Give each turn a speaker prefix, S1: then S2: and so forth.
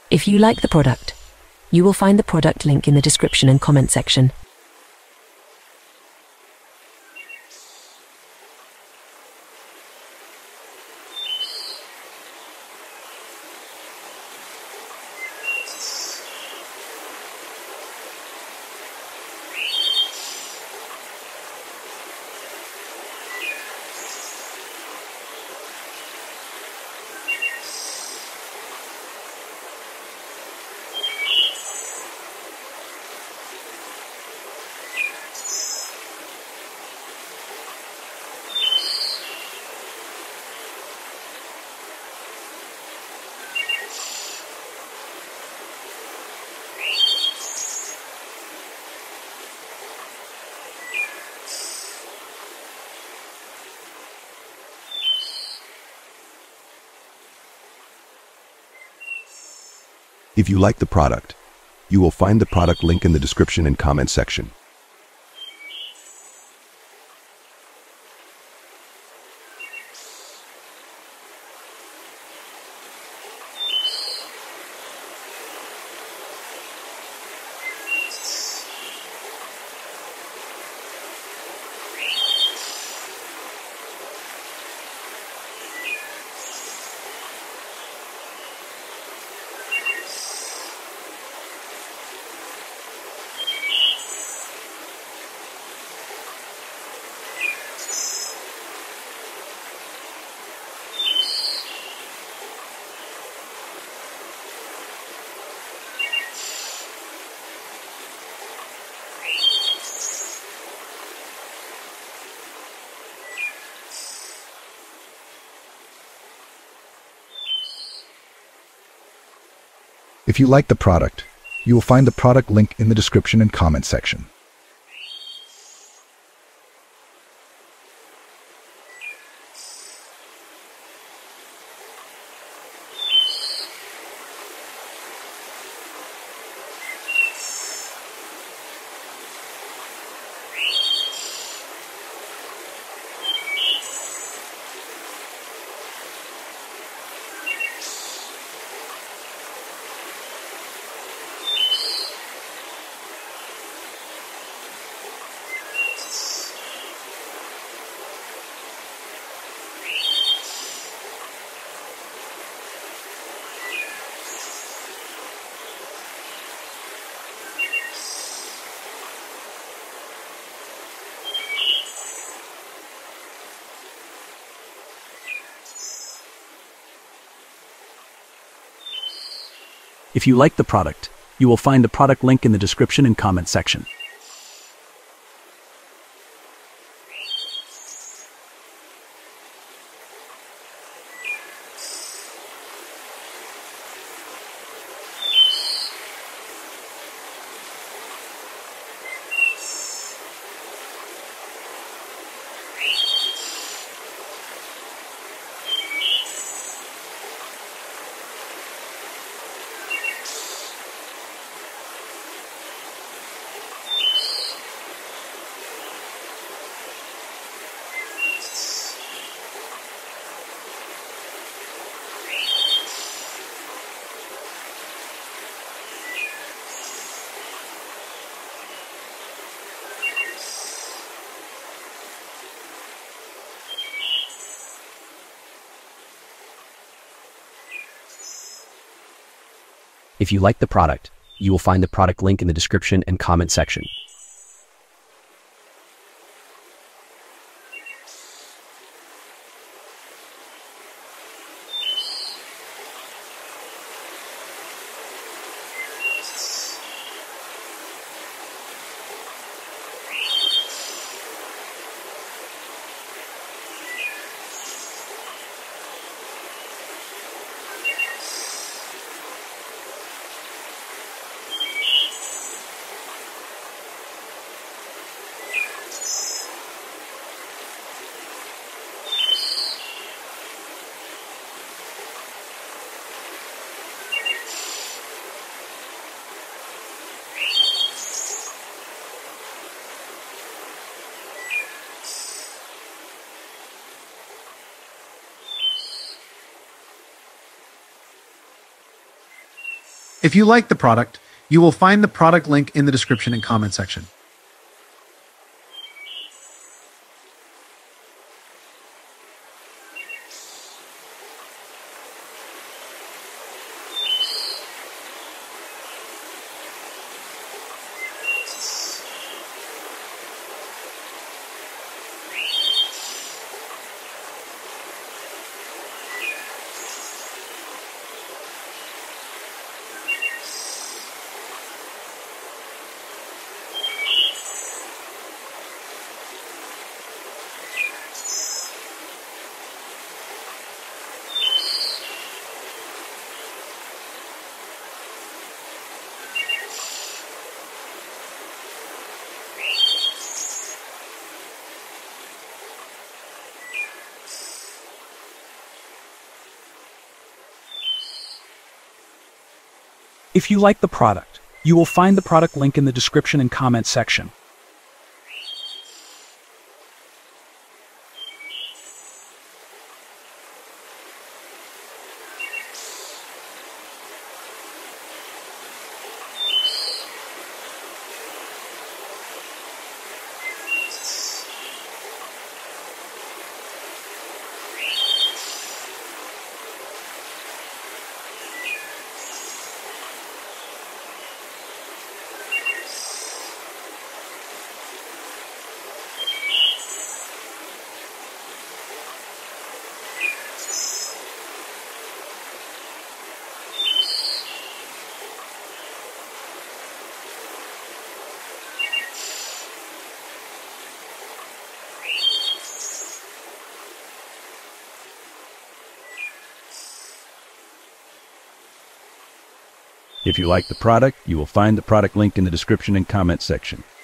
S1: If you like the product, you will find the product link in the description and comment section.
S2: If you like the product, you will find the product link in the description and comment section.
S3: If you like the product, you will find the product link in the description and comment section.
S4: If you like the product, you will find the product link in the description and comment section.
S5: If you like the product, you will find the product link in the description and comment section.
S6: If you like the product, you will find the product link in the description and comment section.
S4: If you like the product, you will find the product link in the description and comment section.
S2: If you like the product, you will find the product link in the description and comment section.